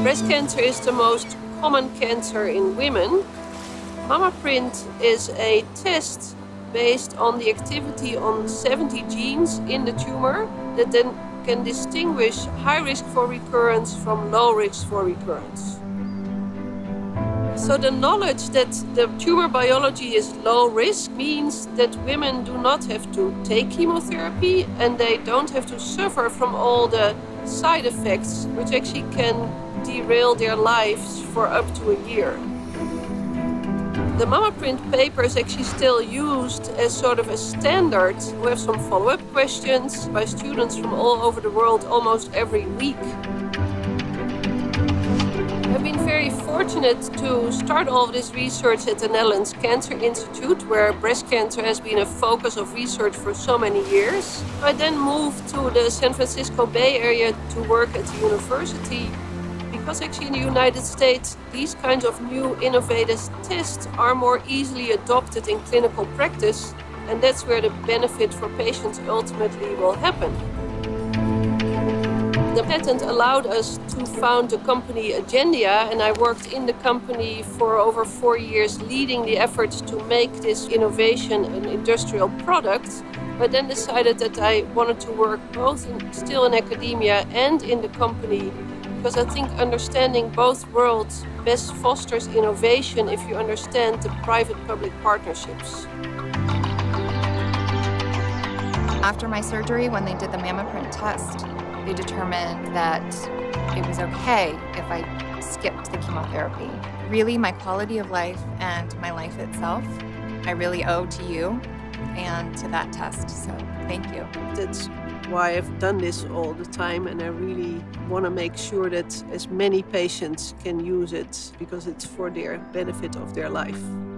Breast cancer is the most common cancer in women. MammaPrint is a test based on the activity on 70 genes in the tumor that then can distinguish high risk for recurrence from low risk for recurrence. So the knowledge that the tumor biology is low risk means that women do not have to take chemotherapy and they don't have to suffer from all the side effects which actually can derail their lives for up to a year. The MammaPrint paper is actually still used as sort of a standard. We have some follow-up questions by students from all over the world almost every week. I've been very fortunate to start all of this research at the Netherlands Cancer Institute, where breast cancer has been a focus of research for so many years. I then moved to the San Francisco Bay Area to work at the university, because actually in the United States, these kinds of new innovative tests are more easily adopted in clinical practice, and that's where the benefit for patients ultimately will happen. The patent allowed us to found the company Agendia, and I worked in the company for over 4 years leading the efforts to make this innovation an industrial product, but then decided that I wanted to work both still in academia and in the company, because I think understanding both worlds best fosters innovation if you understand the private-public partnerships. After my surgery, when they did the MammaPrint test, they determined that it was okay if I skipped the chemotherapy. Really, my quality of life and my life itself, I really owe to you and to that test, so thank you. That's why I've done this all the time, and I really want to make sure that as many patients can use it because it's for their benefit of their life.